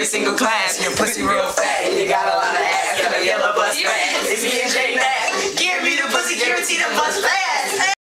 every single class. Your pussy real fat, and you got a lot of ass. Got a yellow bus fat. It's me and J Nat. Give me the pussy, guarantee the bus fat.